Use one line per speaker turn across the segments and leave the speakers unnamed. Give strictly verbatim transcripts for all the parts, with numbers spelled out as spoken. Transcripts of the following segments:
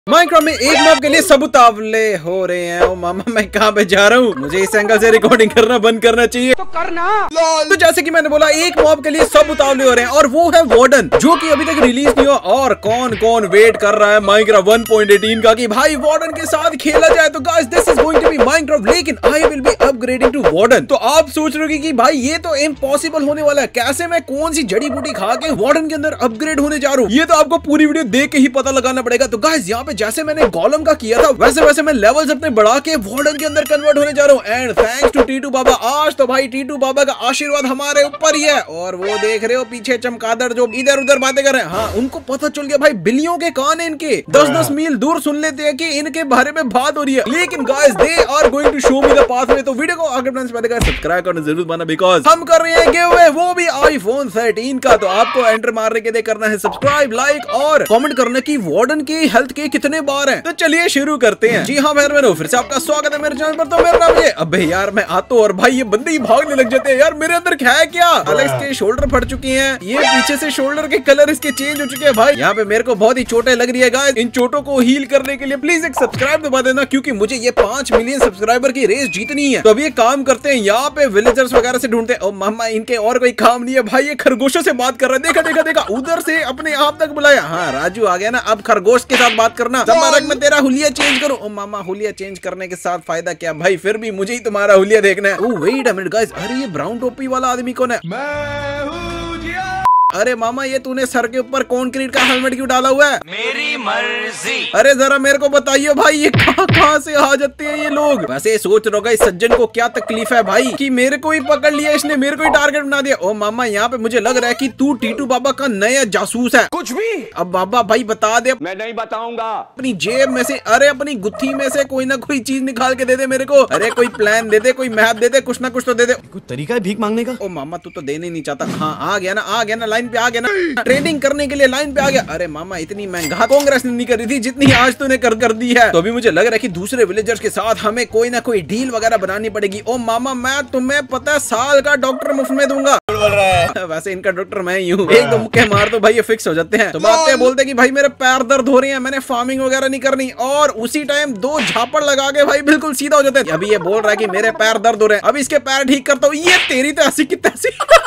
Minecraft में एक mob के लिए सब उतावले हो रहे हैं। ओ मामा मैं कहाँ पे जा रहा हूँ, मुझे इस एंगल से रिकॉर्डिंग करना बंद करना चाहिए तो करना। तो जैसे कि मैंने बोला एक मॉब के लिए सब उतावले हो रहे हैं और वो है वार्डन, जो कि अभी तक रिलीज नहीं हुआ। और कौन कौन वेट कर रहा है माइनक्राफ्ट वन पॉइंट एटीन का कि भाई वार्डन के साथ खेला जाए। तो guys this is going to be Minecraft, लेकिन I will be upgrading to Warden. तो आप सोच रहे हो कि भाई ये तो इम्पॉसिबल होने वाला है, कैसे मैं कौन सी जड़ी बूटी खा के वार्डन के अंदर अपग्रेड होने जा रहा हूँ, ये तो आपको पूरी वीडियो देख के ही पता लगाना पड़ेगा। तो गाइस यहाँ पे जैसे मैंने गॉलम का किया था वैसे वैसे मैं लेवल्स अपने बढ़ा के वार्डन के अंदर कन्वर्ट होने जा रहा हूँ। And thanks to Titu Baba, आज तो भाई टीटू बाबा का आशीर्वाद हमारे ऊपर ही है। और वो देख रहे हो पीछे चमगादड़ जो इधर उधर बातें कर रहे हैं, हाँ उनको पता चल गया भाई बिल्लियों के कान है इनके, दस दस मील दूर सुन लेते हैं कि इनके बारे में बात हो रही है। लेकिन guys they are going to show me the pathway. तो वीडियो को आगे बढ़ने से पहले सब्सक्राइब करना जरूर माना, बिकॉज हम कर रहे हैं गिव अवे, वो भी आईफोन थर्टीन का। तो आपको एंटर मारने के लिए करना है सब्सक्राइब, लाइक और कमेंट करना की वार्डन की हेल्थ के कितने बार है। तो चलिए शुरू करते हैं। जी हाँ मेरे मेरे फिर से आपका स्वागत है मेरे चैनल पर। तो मेरा नाम ये, अबे यार मैं आता हूँ और भाई ये बंदे ही भागने लग जाते हैं यार। मेरे अंदर क्या है, क्या एलेक्स के शोल्डर फट चुके हैं, ये पीछे से शोल्डर के कलर इसके चेंज हो चुके हैं भाई। यहाँ पे मेरे को बहुत ही चोटें लग रही है गाइस। इन चोटों को हील करने के लिए प्लीज एक सब्सक्राइब दबा देना, क्योंकि मुझे ये पांच मिलियन सब्सक्राइबर की रेस जीतनी है। तो अभी एक काम करते हैं, यहाँ पे विलेजर्स वगैरह से ढूंढते हैं। मामा इनके और कोई काम नहीं है भाई, ये खरगोशों से बात कर रहा है। देखा देखा देखा उधर से अपने आप तक बुलाया। हाँ राजू आ गया ना, अब खरगोश के साथ बात करना। मैं तेरा हुलिया चेंज करूं। ओ मामा हुलिया चेंज करने के साथ फायदा क्या भाई, फिर भी मुझे ही तुम्हारा हुलिया देखना है। Oh wait a minute guys, अरे ये ब्राउन टोपी वाला आदमी कौन है? मैं हूं जिया। अरे मामा ये तूने सर के ऊपर कॉन्क्रीट का हेलमेट क्यों डाला हुआ है? मेरी मर्जी। अरे जरा मेरे को बताइए भाई ये कहाँ कहाँ से आ जाते हैं ये लोग। वैसे सोच रहा होगा इस सज्जन को क्या तकलीफ है भाई कि मेरे को ही पकड़ लिया इसने, मेरे को ही टारगेट बना दिया। ओ मामा यहाँ पे मुझे लग रहा है कि तू टीटू बाबा का नया जासूस है। कुछ भी। अब बाबा भाई बता दे। मैं नहीं बताऊंगा। अपनी जेब में से, अरे अपनी गुत्थी में से कोई ना कोई चीज निकाल के दे दे मेरे को। अरे कोई प्लान दे दे, कोई मैप दे दे, कुछ ना कुछ तो दे दे। कोई तरीका है भीख मांगने का? ओ मामा तू तो देने नहीं चाहता। हाँ आ गया ना, आ गया ना, लाइन पे आ गया ना, ट्रेडिंग करने के लिए लाइन पे आ गया। अरे मामा इतनी महंगा कांग्रेस ने नहीं करी थी जितनी आज तूने कर कर दी है। तो अभी मुझे लग रहा है कि दूसरे विलेजर्स के साथ हमें कोई ना कोई डील वगैरह बनानी पड़ेगी। ओ मामा मैं तुम्हें पता है साल का डॉक्टर मुफ्त में दूंगा। बोल रहा है वैसे इनका डॉक्टर मैं ही हूँ, एक दो मुक्के मार दो भाई ये फिक्स हो जाते हैं। तो बातें बोलते कि भाई मेरे पैर दर्द हो रहे हैं, मैंने फार्मिंग वगैरह नहीं करनी, और उसी टाइम दो झापड़ लगा के भाई बिल्कुल सीधा हो जाते हैं। अभी ये बोल रहा है कि मेरे पैर दर्द हो रहे हैं, अभी इसके पैर ठीक करता हूँ। ये तेरी तो ऐसी की तैसी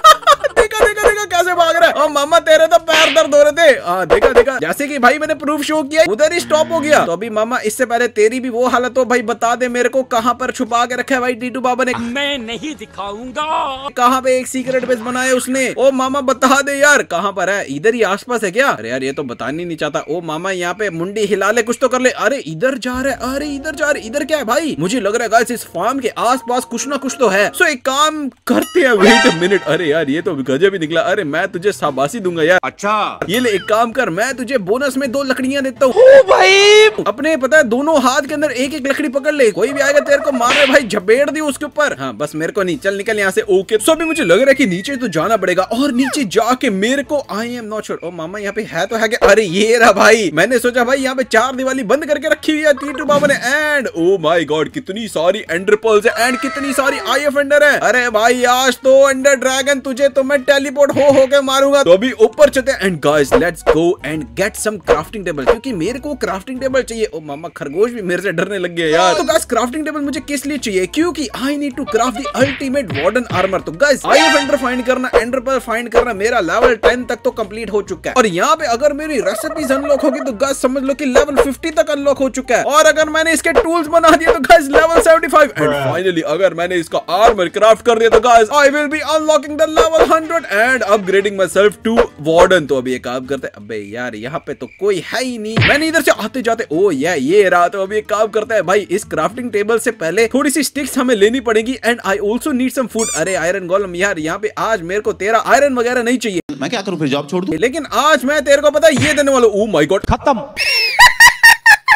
देखा देखा देखा कैसे भाग रहा है। ओ मामा तेरे तो पैर दर्द हो रहे थे। हाँ देखा देखा, जैसे कि भाई मैंने प्रूफ शो किया उधर ही स्टॉप हो गया। तो अभी मामा इससे पहले तेरी भी वो हालत हो भाई, बता दे मेरे को कहाँ पर छुपा के रखा है भाई टीटू बाबा ने? मैं नहीं दिखाऊंगा। कहाँ पे एक सीक्रेट बेस बनाया उसने? ओ मामा बता दे यार कहाँ पर है, इधर ही आसपास है क्या? अरे यार ये तो बतानी नहीं चाहता। ओ मामा यहाँ पे मुंडी हिला ले, कुछ तो कर ले। अरे इधर जा रहा है, अरे इधर जा रहे, इधर क्या है भाई? मुझे लग रहा है गाइस इस फार्म के आसपास कुछ ना कुछ तो है। सो एक काम करते हैं, वेट अ मिनट। अरे यार ये तो गजब ही निकला। अरे मैं तुझे शाबाशी दूंगा यार। अच्छा ये ले एक काम कर, मैं तुझे बोनस में दो लकड़ियां देता हूँ भाई। अपने पता है दोनों हाथ के अंदर एक एक लकड़ी पकड़ ले, कोई भी आएगा तेरे को मारे भाई झपेट दी उसके ऊपर। हाँ बस मेरे को नहीं, चल निकल यहाँ से। ओके सो अभी मुझे लग रहा है कि नीचे तो जाना पड़ेगा, और नीचे जाके मेरे को आई एम नॉट श्योर। ओ मामा यहाँ पे है तो है क्या? अरे ये रहा भाई, मैंने सोचा भाई यहाँ पे चार दिवाली बंद करके रखी हुई है टीटू बाबा ने। एंड ओ माय गॉड कितनी सारी एंडर पर्ल्स है एंड कितनी सारी आई एफ एंडर है। अरे भाई आज तो एंडर ड्रैगन तुझे तो मैं टेलीपोर्ट हो हो के मारूंगा। तो अभी ऊपर चलते हैं and guys let's go and get some crafting table, क्योंकि मेरे को क्राफ्टिंग टेबल चाहिए। ओ मामा खरगोश भी मेरे से डरने लग गया यार। तो गाइस क्राफ्टिंग टेबल मुझे किस लिए चाहिए? क्योंकि I need to craft the ultimate Warden armour. तो गाइस आई एफ एंडर फाइंड करना, एंडर पर्ल फाइंड करना मेरा लेवल टेन तक तो कंप्लीट हो चुका है। और यहाँ पे अगर मेरी रेसिपीज अनलॉक होगी तो गाइस समझ लो कि लेवल फिफ्टी तक अनलॉक हो चुका है। और अगर मैंने इसके टूल्स बना दिए तो guys level seventy five. And finally अगर मैंने इसका आर्मर क्राफ्ट कर दिया तो guys I will be unlocking the level hundred and upgrading myself to Warden. तो अभी एक काम करते हैं, अबे यार यहाँ पे तो कोई है ही नहीं, मैंने इधर से आते जाते ओ या ये रहा। तो अभी एक काम करता है भाई, इस क्राफ्टिंग टेबल से पहले थोड़ी सी स्टिक्स हमें लेनी पड़ेगी and I also need some food. अरे आयरन गोलम यार यहाँ पे आज मेरे को तेरा आयरन वगैरह नहीं चाहिए,
मैं क्या करूँ फिर जॉब छोड़ दूं?
लेकिन आज मैं तेरे को पता है ये देने वाला। ओ माय गॉड खत्म।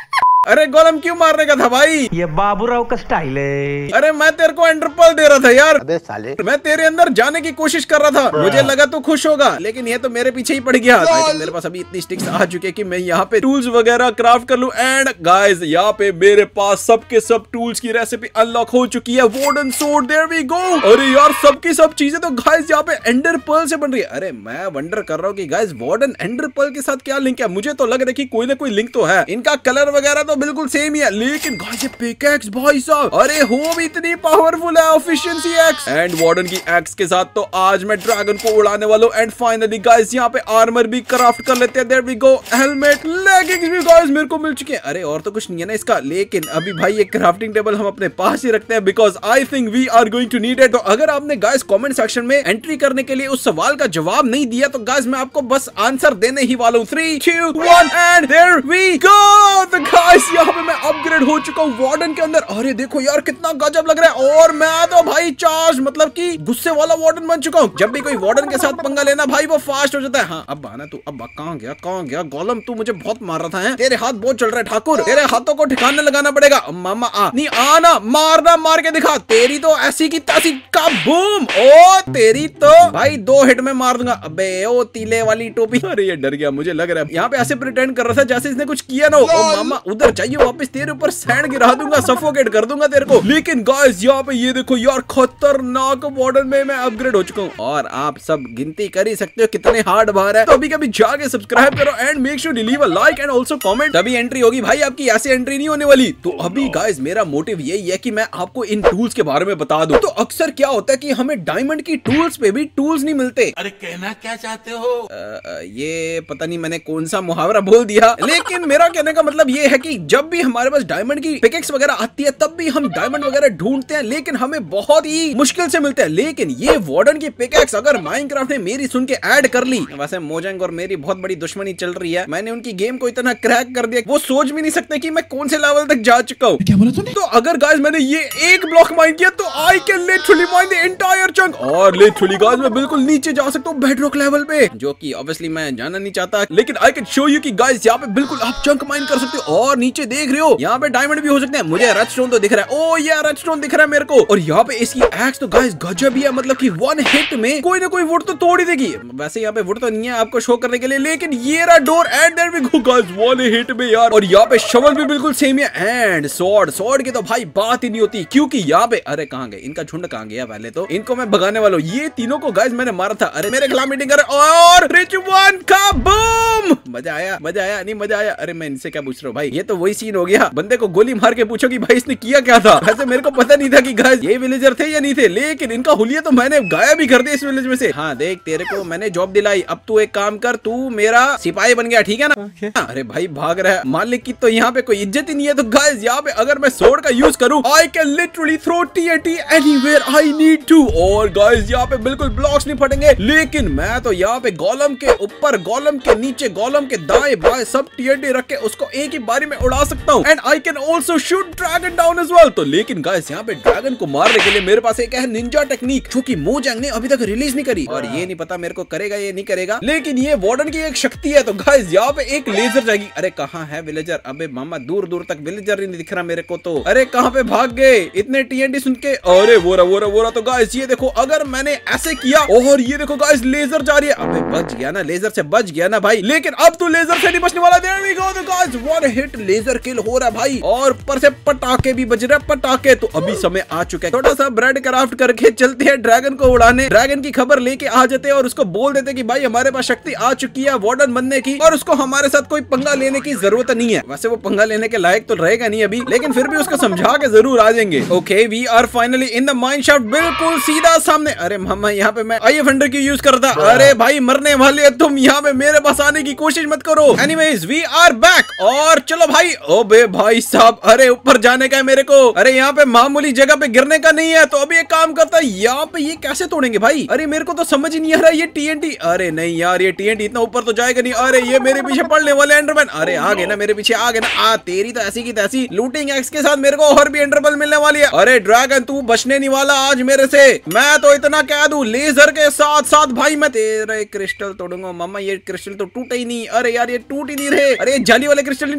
अरे गोलम क्यों मारने का था भाई?
ये बाबूराव का स्टाइल है।
अरे मैं तेरे को एंडरपल दे रहा था यार।
अबे साले,
मैं तेरे अंदर जाने की कोशिश कर रहा था, मुझे लगा तू खुश होगा, लेकिन ये तो मेरे पीछे ही पड़ गया। मेरे पास अभी इतनी स्टिक्स आ चुके कि मैं यहाँ पे टूल्स वगैरह क्राफ्ट कर लूं। एंड गाइस यहाँ पे मेरे पास सबके सब टूल्स की रेसिपी अनलॉक हो चुकी है। Wooden sword, there we go. अरे यार सबकी सब चीजें तो गाइस यहाँ पे एंडर पर्ल से बन रही है। अरे मैं वंडर कर रहा हूँ कि गाइस वार्डन एंडर पर्ल के साथ क्या लिंक है। मुझे तो लग रहा है कि कोई ना कोई लिंक तो है। इनका कलर वगैरह तो बिल्कुल सेम ही है, लेकिन गाइस ये पिकैक्स भाई साहब, अरे हो भी इतनी पावरफुल है, एफिशिएंसी एक्स। एंड वार्डन की एक्स के साथ तो आज मैं ड्रैगन को उड़ाने वाला हूँ। एंड फाइनली गाइस यहाँ पे आर्मर भी क्राफ्ट कर लेते हैं। There we go, helmet, leggings भी गाइस मेरे को मिल चुके हैं। अरे और तो कुछ नहीं है ना इसका, लेकिन अभी भाई ये क्राफ्टिंग टेबल हम अपने पास ही रखते हैं because I think we are going to need it. तो अगर आपने गाइस कमेंट सेक्शन में एंट्री करने के लिए उस सवाल का जवाब नहीं दिया तो गाइस मैं आपको बस आंसर देने ही वाला हूँ। Three two one and there we go. तो गाइस यहाँ पे मैं अपग्रेड हो चुका हूँ वार्डन के अंदर। अरे देखो यार कितना गजब लग रहा है। और मैं तो भाई चार्ज मतलब कि गुस्से वाला वार्डन बन चुका हूँ। जब भी कोई वार्डन के साथ पंगा लेना भाई वो फास्ट हो जाता है। हाँ अब आना तू, अब कहाँ गया कहाँ गया गोलम, तू मुझे बहुत मार रहा था है? तेरे हाथ बहुत चल रहा है ठाकुर, तेरे हाथों को ठिकाने लगाना पड़ेगा। मामा आ नहीं आना, मारना मार के दिखा, तेरी तो ऐसी की तैसी का बूम। ओ तेरी तो भाई दो हिट में मार दूंगा। अबे ओ तीले वाली टोपी। अरे ये डर गया, मुझे लग रहा है यहाँ पे ऐसे प्रिटेंड कर रहा था जैसे इसने कुछ किया ना हो। ओ मामा उधर चाहिए, वापस तेरे ऊपर सैंड गिरा दूंगा, सफोकेट कर दूंगा तेरे को। लेकिन गाइस यहाँ पे ये देखो यार खतरनाक वार्डन में मैं अपग्रेड हो चुका हूँ। और आप सब गिनती कर ही सकते हो कितने हार्ड बाहर है। तो अभी कभी जाके सब्सक्राइब करो and make sure to leave a like and also comment, तभी एंट्री होगी भाई आपकी, ऐसे एंट्री नहीं होने वाली। तो अभी गाइस मेरा मोटिव यही है कि मैं आपको इन टूल्स के बारे में बता दूं। तो अक्सर क्या होता है कि हमें डायमंड की टूल्स पे भी टूल्स नहीं मिलते।
अरे कहना क्या चाहते हो?
आ, आ, ये पता नहीं मैंने कौन सा मुहावरा बोल दिया, लेकिन मेरा कहने का मतलब ये है कि जब भी हमारे पास डायमंड की पिकेक्स वगैरह आती है तब भी हम डायमंड वगैरह ढूंढते हैं, लेकिन हमें बहुत ही मुश्किल से मिलते हैं। लेकिन ये वार्डन की पिकेक्स अगर माइनक्राफ्ट ने मेरी सुन के ऐड कर ली, वैसे मोजेंग और मेरी बहुत बड़ी दुश्मनी चल रही है, मैंने उनकी गेम को इतना क्रैक कर दिया वो सोच भी नहीं सकते कि मैं कौन से लेवल तक जा चुका हूँ। क्या बोला तूने? तो अगर गाइस मैंने ये एक ब्लॉक माइन किया तो I can literally mine the entire chunk, और लिटरली गाइस मैं बिल्कुल नीचे जा सकता हूँ बेडरॉक लेवल पे, जो कि ऑब्वियसली मैं जाना नहीं चाहता, लेकिन आई कैन शो यू कि गाइस यहाँ पे बिल्कुल आप चंक माइन कर सकते हो। और नीचे देख रहे हो यहाँ पे डायमंड भी हो सकते हैं। मुझे रेडस्टोन तो दिख रहा है, ओ ये रेडस्टोन दिख रहा है मेरे को। और यहाँ पे इसकी एक्स तो गाइस गजब ही है, मतलब कि वन हिट में कोई ना कोई वुड तो तोड़ ही देगी। वैसे यहाँ पे वुड तो नहीं है आपको शो करने के लिए, लेकिन ये रहा door and there we go guys one hit में यार। और यहाँ पे शवल भी बिल्कुल सेम है एंड स्वॉर्ड, स्वॉर्ड की तो भाई बात ही नहीं होती, क्योंकि यहाँ पे अरे कहाँ गए इनका झुंड, कहाँ गया? पहले तो इनको मैं भगाने वाला हूँ। ये तीनों को गाइस मैंने मारा था। अरे मेरे खिलाफ मीटिंग कर, और रिच वन का बूम। मजा आया मजा आया नहीं मजा आया। अरे मैं इनसे क्या पूछ रहा हूँ भाई, ये तो वही सीन हो गया, बंदे को गोली मार के पूछो कि भाई इसने किया क्या था। वैसे मेरे को पता नहीं था कि गाइस ये विलेजर थे या नहीं थे, लेकिन इनका हुलिया तो मैंने गायब भी कर दिया इस विलेज में से। हाँ देख तेरे को मैंने जॉब दिलाई, अब तू एक काम कर, तू मेरा सिपाही बन गया, ठीक है ना? okay. अरे भाई भाग रहा है, मालिक की तो यहाँ पे कोई इज्जत ही नहीं है। तो गाइस यहाँ पे अगर मैं स्वॉर्ड का यूज करूँ I can literally throw TNT anywhere I need to. और गाइस यहाँ पे बिल्कुल ब्लॉक्स नहीं फटेंगे, लेकिन मैं तो यहाँ पे गोलम के ऊपर, गोलम के नीचे, गोलम के दाएं बाएं सब टीएनटी रख के उसको एक ही बारी में उड़ा सकता हूँ। And I can also shoot dragon down as well. तो लेकिन गाइस यहाँ पे ड्रैगन को मारने के लिए मेरे पास एक है निंजा टेक्निक, जो कि मोजेंग ने अभी तक रिलीज नहीं करी, और ये नहीं पता मेरे को करेगा ये नहीं करेगा, लेकिन ये वार्डन की एक शक्ति है। तो गाइस यहाँ पे एक लेजर जाएगी। अरे कहाँ है विलेजर? अबे मामा दूर दूर तक विलेजर नहीं दिख रहा मेरे को तो। अरे कहाँ पे भाग गए इतने टीएनटी सुन के? अरे वो रहा वो रहा वो रहा। तो गाइस ये देखो अगर मैंने ऐसे किया, और ये देखो गाइस लेजर जा रही है। अबे बच गया ना, लेजर से बच गया ना भाई, लेकिन अब तो लेजर से नहीं बचने वाला। There we go. तो guys one hit laser kill हो रहा है भाई, और ऊपर से पटाखे भी बज रहे हैं, पटाखे। तो अभी समय आ चुका है, थोड़ा सा ब्रेड क्राफ्ट करके चलते हैं ड्रैगन को उड़ाने। ड्रैगन की खबर लेके आ जाते हैं और उसको बोल देते कि भाई हमारे पास शक्ति आ चुकी है वार्डन बनने की, और उसको हमारे साथ कोई पंगा लेने की जरूरत नहीं है। वैसे वो पंगा लेने के लायक तो रहेगा नहीं अभी, लेकिन फिर भी उसको समझा के जरूर आ जाएंगे। Okay we are finally in the mine shaft, बिल्कुल सीधा सामने। अरे मामा यहाँ पे मैं आई फंडर की यूज करता। अरे भाई मरने वाले है तुम, यहाँ पे मेरे पास आने की कोशिश मत करो। एनीवेज वी आर बैक, और चलो भाई। ओ बे भाई साहब, अरे ऊपर जाने का है मेरे को। अरे यहाँ पे मामूली जगह पे गिरने का नहीं है। तो अभी एक काम करता है, यहाँ पे ये कैसे तोड़ेंगे भाई? अरे मेरे को तो समझ ही नहीं आ रहा ये टीएनटी। अरे नहीं यार ये टीएनटी इतना ऊपर तो जाएगा नहीं। अरे ये मेरे पीछे पड़ने वाले एंडरमैन। अरे आ गए ना मेरे पीछे, आ गए ना। आ तेरी तो ऐसी की तैसी लूटिंग एक्स के साथ मेरे को और भी एंडरमैन मिलने वाली है। अरे ड्रैगन तू बचने नहीं वाला आज मेरे से। मैं तो इतना कह दूं, लेजर के साथ साथ भाई मैं तेरे क्रिस्टल तोड़ूंगा। मामा ये क्रिस्टल तो टूटे ही नहीं। अरे यार ये टूट ही नहीं रहे। अरे जाली वाले क्रिस्टल नहीं टूटते क्या?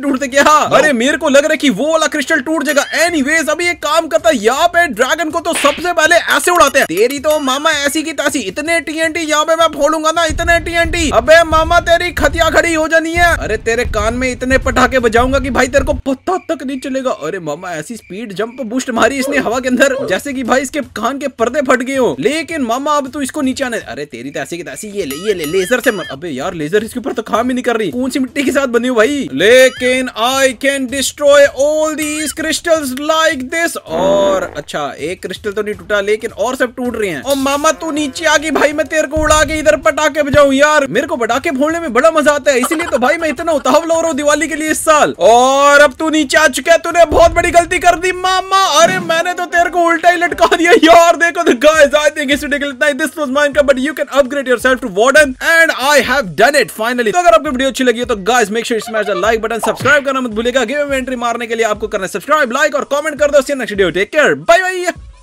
था। अरे मेरे को लग रहा है कि वो वाला क्रिस्टल टूट जाएगा। एनीवेज अभी एक काम करता है, यहाँ पे ड्रैगन को तो सबसे पहले ऐसे उड़ाते हैं। तेरी तो मामा ऐसी की तैसी, इतने टीएनटी यहाँ पे मैं फोड़ूंगा ना, इतने टीएनटी। अबे मामा तेरी खतिया खड़ी हो जानी है। अरे तेरे कान में इतने पटाखे बजाऊंगा कि भाई तेरे को पता तक नहीं चलेगा। अरे मामा ऐसी स्पीड जंप बूस्ट मारी इसने हवा के अंदर जैसे कि भाई इसके कान के पर्दे फट गए हो। लेकिन मामा अब तो इसको नीचे आने। अरे तेरी तो ऐसी की तैसी, ये ले ये ले लेजर से मर। अबे यार लेजर इसके ऊपर तो काम ही नहीं कर रही, कौन सी मिट्टी के साथ बनी हो भाई। लेकिन I can destroy all these crystals like this. और अच्छा एक क्रिस्टल तो नहीं टूटा लेकिन और सब टूट रहे हैं। और मामा तू नीचे आ गई भाई, मैं तेरे को उड़ा के इधर पटाखे बजाऊं। यार मेरे को पटाखे फोड़ने में बड़ा मजा आता है, इसीलिए तो भाई मैं इतना उतावला हो रहा हूँ दिवाली के लिए इस साल। और अब तू नीचे आ चुका है, तूने बहुत बड़ी गलती कर दी मामा। अरे मैंने तो तेरे को उल्टा ही लटका दिया यार। देखो तो गाइस आई थिंक इस वीडियो के लिए इतना ही। This was Minecraft but you can upgrade yourself to Warden and I have done it finally. तो अगर आपको वीडियो अच्छी लगी हो तो guys make sure smash the like button, subscribe करना मत भूलिएगा। गिव अवे एंट्री मारने के लिए आपको करना है सब्सक्राइब, लाइक और कमेंट कर दो। See you next video, take care, bye bye.